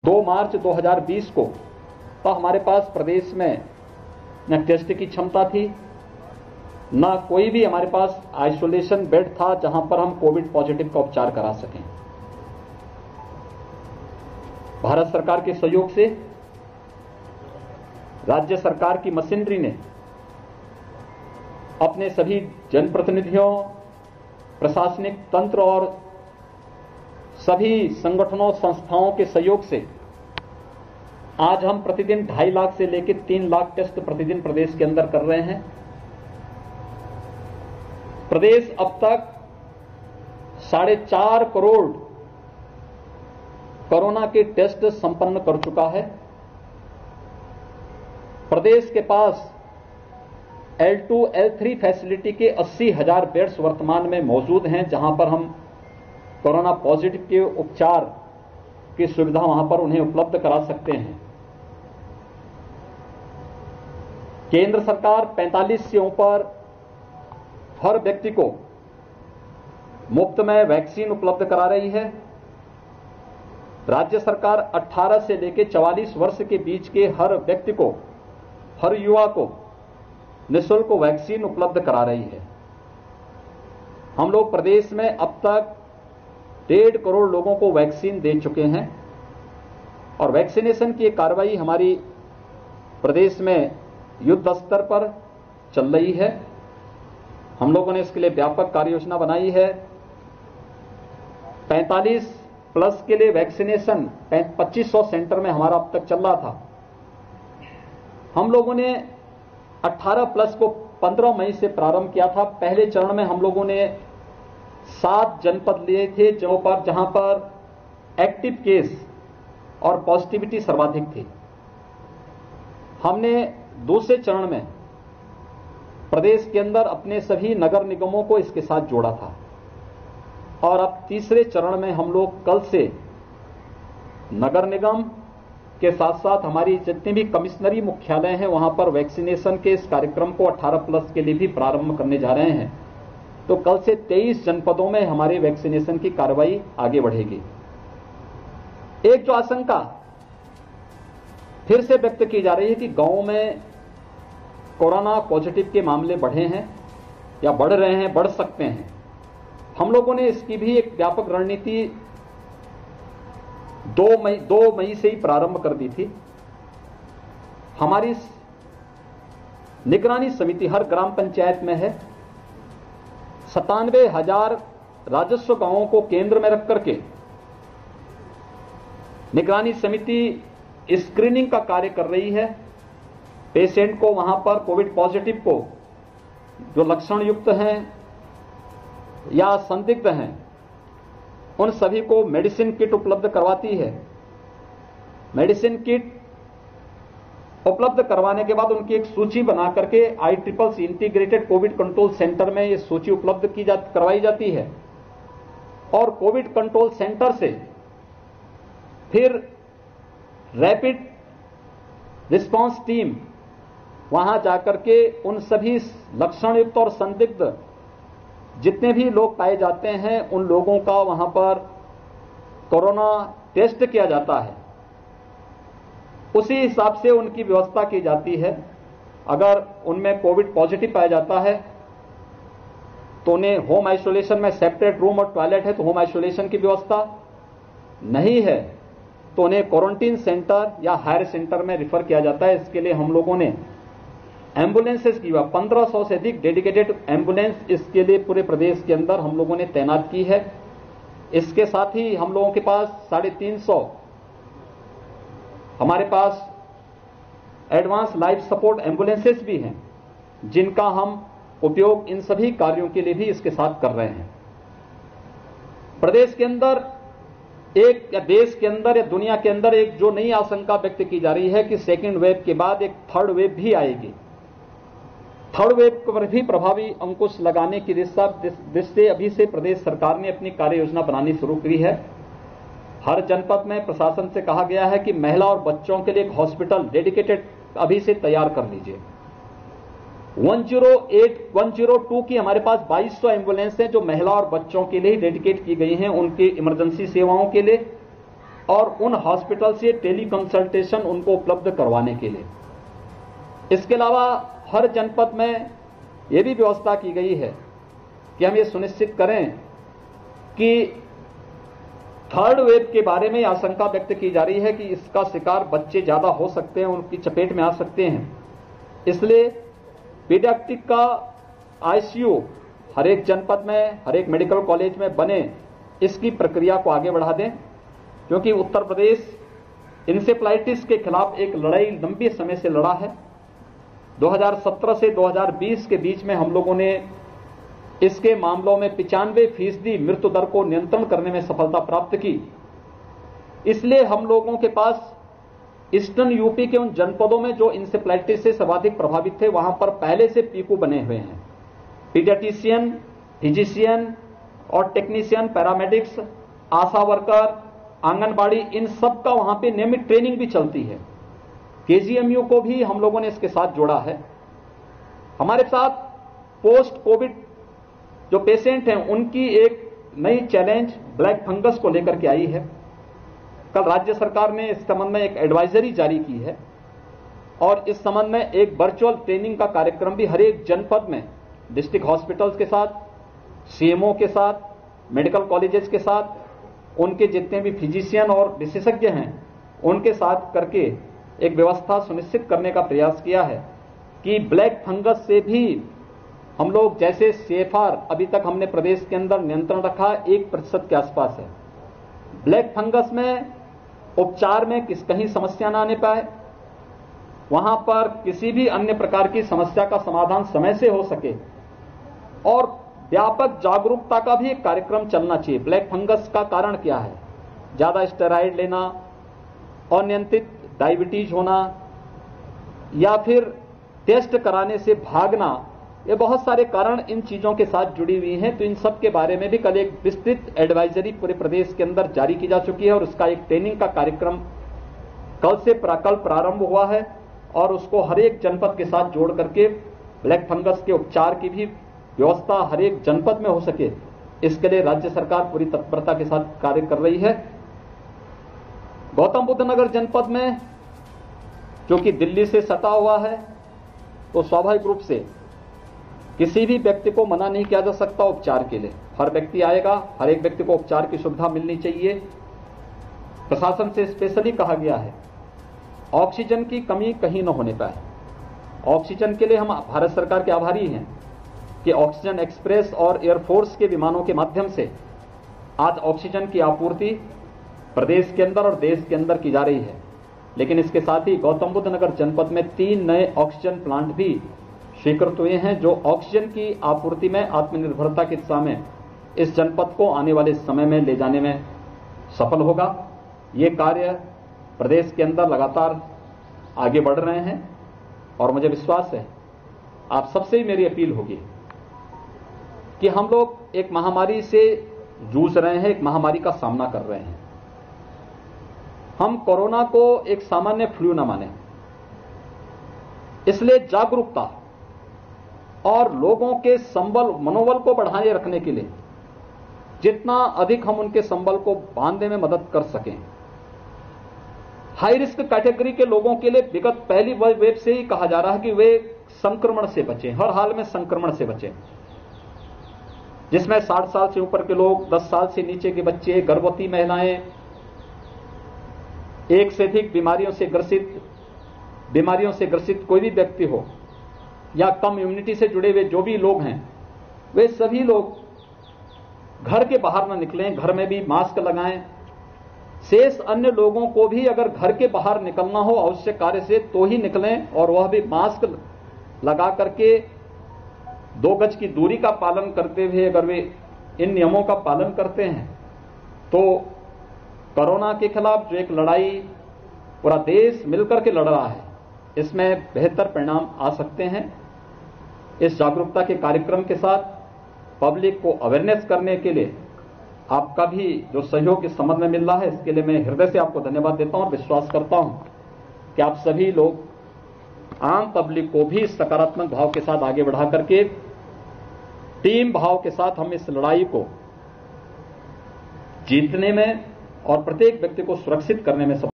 2 मार्च 2020 को तो हमारे पास प्रदेश में न टेस्ट की क्षमता थी, न कोई भी हमारे पास आइसोलेशन बेड था जहां पर हम कोविड पॉजिटिव का उपचार करा सकें। भारत सरकार के सहयोग से राज्य सरकार की मशीनरी ने अपने सभी जनप्रतिनिधियों, प्रशासनिक तंत्र और सभी संगठनों संस्थाओं के सहयोग से आज हम प्रतिदिन 2.5 लाख से लेकर 3 लाख टेस्ट प्रतिदिन प्रदेश के अंदर कर रहे हैं। प्रदेश अब तक 4.5 करोड़ कोरोना के टेस्ट संपन्न कर चुका है। प्रदेश के पास L2, L3 फैसिलिटी के 80,000 बेड्स वर्तमान में मौजूद हैं, जहां पर हम कोरोना पॉजिटिव के उपचार की सुविधा वहां पर उन्हें उपलब्ध करा सकते हैं। केंद्र सरकार 45 से ऊपर हर व्यक्ति को मुफ्त में वैक्सीन उपलब्ध करा रही है। राज्य सरकार 18 से लेकर 44 वर्ष के बीच के हर व्यक्ति को, हर युवा को निःशुल्क वैक्सीन उपलब्ध करा रही है। हम लोग प्रदेश में अब तक 1.5 करोड़ लोगों को वैक्सीन दे चुके हैं और वैक्सीनेशन की कार्रवाई हमारी प्रदेश में युद्ध स्तर पर चल रही है। हम लोगों ने इसके लिए व्यापक कार्य योजना बनाई है। 45 प्लस के लिए वैक्सीनेशन 2500 सेंटर में हमारा अब तक चल रहा था। हम लोगों ने 18 प्लस को 15 मई से प्रारंभ किया था। पहले चरण में हम लोगों ने 7 जनपद लिए थे जहां पर एक्टिव केस और पॉजिटिविटी सर्वाधिक थी। हमने दूसरे चरण में प्रदेश के अंदर अपने सभी नगर निगमों को इसके साथ जोड़ा था और अब तीसरे चरण में हम लोग कल से नगर निगम के साथ साथ हमारी जितने भी कमिश्नरी मुख्यालय हैं वहां पर वैक्सीनेशन के इस कार्यक्रम को 18 प्लस के लिए भी प्रारंभ करने जा रहे हैं। तो कल से 23 जनपदों में हमारे वैक्सीनेशन की कार्रवाई आगे बढ़ेगी। एक जो आशंका फिर से व्यक्त की जा रही है कि गांवों में कोरोना पॉजिटिव के मामले बढ़े हैं या बढ़ रहे हैं, बढ़ सकते हैं। हम लोगों ने इसकी भी एक व्यापक रणनीति 2 मई से ही प्रारंभ कर दी थी। हमारी निगरानी समिति हर ग्राम पंचायत में है। 97,000 राजस्व गांवों को केंद्र में रख करके निगरानी समिति स्क्रीनिंग का कार्य कर रही है। पेशेंट को वहां पर कोविड पॉजिटिव को जो लक्षण युक्त हैं या संदिग्ध हैं उन सभी को मेडिसिन किट उपलब्ध करवाती है। मेडिसिन किट उपलब्ध करवाने के बाद उनकी एक सूची बना करके ICCC integrated COVID control centre में ये सूची उपलब्ध करवाई जाती है और कोविड कंट्रोल सेंटर से फिर रैपिड रिस्पांस टीम वहां जाकर के उन सभी लक्षण युक्त और संदिग्ध जितने भी लोग पाए जाते हैं उन लोगों का वहां पर कोरोना टेस्ट किया जाता है। उसी हिसाब से उनकी व्यवस्था की जाती है। अगर उनमें कोविड पॉजिटिव पाया जाता है तो उन्हें होम आइसोलेशन में सेपरेट रूम और टॉयलेट है तो होम आइसोलेशन की व्यवस्था, नहीं है तो उन्हें क्वारंटीन सेंटर या हायर सेंटर में रिफर किया जाता है। इसके लिए हम लोगों ने एम्बुलेंसेस की 1500 से अधिक डेडिकेटेड एम्बुलेंस इसके लिए पूरे प्रदेश के अंदर हम लोगों ने तैनात की है। इसके साथ ही हम लोगों के पास 350 हमारे पास एडवांस लाइफ सपोर्ट एम्बुलेंसेस भी हैं जिनका हम उपयोग इन सभी कार्यों के लिए भी इसके साथ कर रहे हैं। प्रदेश के अंदर एक या देश के अंदर या दुनिया के अंदर एक जो नई आशंका व्यक्त की जा रही है कि सेकेंड वेव के बाद एक थर्ड वेव भी आएगी। थर्ड वेव पर भी प्रभावी अंकुश लगाने की दृष्टि अभी से प्रदेश सरकार ने अपनी कार्य योजना बनानी शुरू की है। हर जनपद में प्रशासन से कहा गया है कि महिला और बच्चों के लिए एक हॉस्पिटल डेडिकेटेड अभी से तैयार कर लीजिए। 108, 102 की हमारे पास 2200 एम्बुलेंस हैं जो महिला और बच्चों के लिए डेडिकेट की गई हैं, उनकी इमरजेंसी सेवाओं के लिए। और उन हॉस्पिटल से टेली कंसल्टेशन उनको उपलब्ध करवाने के लिए। इसके अलावा हर जनपद में यह भी व्यवस्था की गई है कि हम ये सुनिश्चित करें कि थर्ड वेव के बारे में आशंका व्यक्त की जा रही है कि इसका शिकार बच्चे ज्यादा हो सकते हैं, उनकी चपेट में आ सकते हैं। इसलिए पीडियाट्रिक का आईसीयू हर एक जनपद में, हर एक मेडिकल कॉलेज में बने, इसकी प्रक्रिया को आगे बढ़ा दें, क्योंकि उत्तर प्रदेश इंसेफ्लाइटिस के खिलाफ एक लड़ाई लंबे समय से लड़ा है। 2017 से 2020 के बीच में हम लोगों ने इसके मामलों में 95% मृत्यु दर को नियंत्रण करने में सफलता प्राप्त की। इसलिए हम लोगों के पास ईस्टर्न यूपी के उन जनपदों में जो इंसेफ्लाइटिस से सर्वाधिक प्रभावित थे, वहां पर पहले से पीकू बने हुए हैं। पीडियाट्रिशियन, फिजिशियन और technician, paramedics, ASHA worker, anganwadi, इन सब का वहां पे नियमित ट्रेनिंग भी चलती है। केजीएमयू को भी हम लोगों ने इसके साथ जोड़ा है। हमारे साथ पोस्ट कोविड जो पेशेंट हैं, उनकी एक नई चैलेंज ब्लैक फंगस को लेकर के आई है। कल राज्य सरकार ने इस संबंध में एक एडवाइजरी जारी की है और इस संबंध में एक वर्चुअल ट्रेनिंग का कार्यक्रम भी हर एक जनपद में डिस्ट्रिक्ट हॉस्पिटल्स के साथ, सीएमओ के साथ, मेडिकल कॉलेजेस के साथ, उनके जितने भी फिजिशियन और विशेषज्ञ हैं उनके साथ करके एक व्यवस्था सुनिश्चित करने का प्रयास किया है कि ब्लैक फंगस से भी हम लोग, जैसे CFR अभी तक हमने प्रदेश के अंदर नियंत्रण रखा 1% के आसपास है, ब्लैक फंगस में उपचार में कहीं समस्या ना आने पाए, वहां पर किसी भी अन्य प्रकार की समस्या का समाधान समय से हो सके और व्यापक जागरूकता का भी एक कार्यक्रम चलना चाहिए। ब्लैक फंगस का कारण क्या है? ज्यादा स्टेरॉइड लेना, अनियंत्रित डायबिटीज होना या फिर टेस्ट कराने से भागना, ये बहुत सारे कारण इन चीजों के साथ जुड़ी हुई हैं। तो इन सब के बारे में भी कल एक विस्तृत एडवाइजरी पूरे प्रदेश के अंदर जारी की जा चुकी है और उसका एक ट्रेनिंग का कार्यक्रम कल प्रारंभ हुआ है और उसको हर एक जनपद के साथ जोड़ करके ब्लैक फंगस के उपचार की भी व्यवस्था हर एक जनपद में हो सके, इसके लिए राज्य सरकार पूरी तत्परता के साथ कार्य कर रही है। गौतम बुद्ध नगर जनपद में, जो कि दिल्ली से सटा हुआ है, तो स्वाभाविक रूप से किसी भी व्यक्ति को मना नहीं किया जा सकता उपचार के लिए। हर व्यक्ति आएगा, हर एक व्यक्ति को उपचार की सुविधा मिलनी चाहिए। प्रशासन से स्पेशली कहा गया है ऑक्सीजन की कमी कहीं न होने पाए। ऑक्सीजन के लिए हम भारत सरकार के आभारी हैं कि ऑक्सीजन एक्सप्रेस और एयरफोर्स के विमानों के माध्यम से आज ऑक्सीजन की आपूर्ति प्रदेश के अंदर और देश के अंदर की जा रही है। लेकिन इसके साथ ही गौतम बुद्ध नगर जनपद में 3 नए ऑक्सीजन प्लांट भी स्वीकृत हुए हैं, जो ऑक्सीजन की आपूर्ति में आत्मनिर्भरता की दिशा में इस जनपद को आने वाले समय में ले जाने में सफल होगा। ये कार्य प्रदेश के अंदर लगातार आगे बढ़ रहे हैं और मुझे विश्वास है आप सबसे ही मेरी अपील होगी कि हम लोग एक महामारी से जूझ रहे हैं, एक महामारी का सामना कर रहे हैं। हम कोरोना को एक सामान्य फ्लू न माने, इसलिए जागरूकता और लोगों के मनोबल को बढ़ाए रखने के लिए जितना अधिक हम उनके संबल को बांधने में मदद कर सकें। हाई रिस्क कैटेगरी के लोगों के लिए विगत पहली वेव से ही कहा जा रहा है कि वे संक्रमण से बचें, हर हाल में संक्रमण से बचें, जिसमें 60 साल से ऊपर के लोग, 10 साल से नीचे के बच्चे, गर्भवती महिलाएं, एक से अधिक बीमारियों से ग्रसित कोई भी व्यक्ति हो या कम इम्यूनिटी से जुड़े हुए जो भी लोग हैं, वे सभी लोग घर के बाहर न निकलें, घर में भी मास्क लगाएं। शेष अन्य लोगों को भी अगर घर के बाहर निकलना हो आवश्यक कार्य से तो ही निकलें और वह भी मास्क लगा करके 2 गज की दूरी का पालन करते हुए अगर वे इन नियमों का पालन करते हैं तो कोरोना के खिलाफ जो एक लड़ाई पूरा देश मिलकर के लड़ रहा है, इसमें बेहतर परिणाम आ सकते हैं। इस जागरूकता के कार्यक्रम के साथ पब्लिक को अवेयरनेस करने के लिए आपका भी जो सहयोग इस संबंध में मिल रहा है, इसके लिए मैं हृदय से आपको धन्यवाद देता हूं और विश्वास करता हूं कि आप सभी लोग आम पब्लिक को भी सकारात्मक भाव के साथ आगे बढ़ा करके टीम भाव के साथ हम इस लड़ाई को जीतने में और प्रत्येक व्यक्ति को सुरक्षित करने में